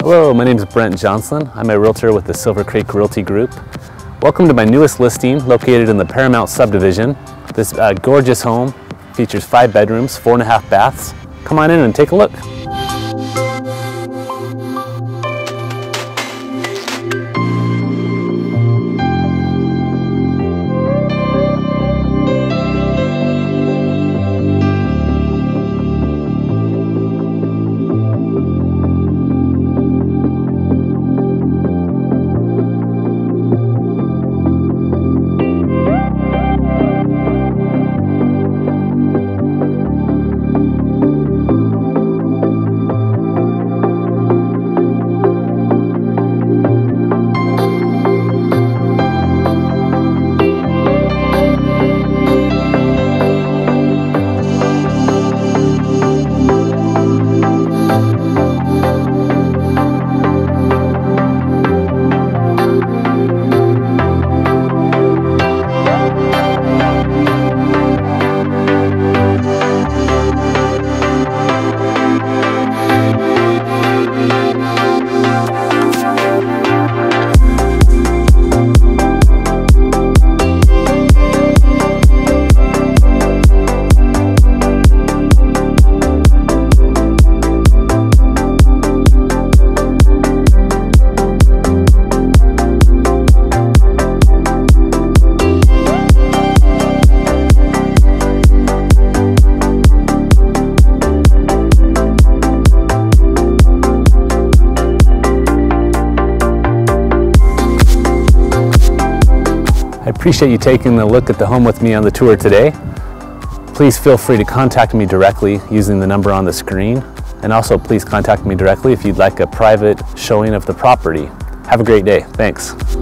Hello, my name is Brent Johnson. I'm a realtor with the Silver Creek Realty Group. Welcome to my newest listing located in the Paramount subdivision. This gorgeous home features 5 bedrooms, 4.5 baths. Come on in and take a look. I appreciate you taking a look at the home with me on the tour today. Please feel free to contact me directly using the number on the screen. And also please contact me directly if you'd like a private showing of the property. Have a great day. Thanks.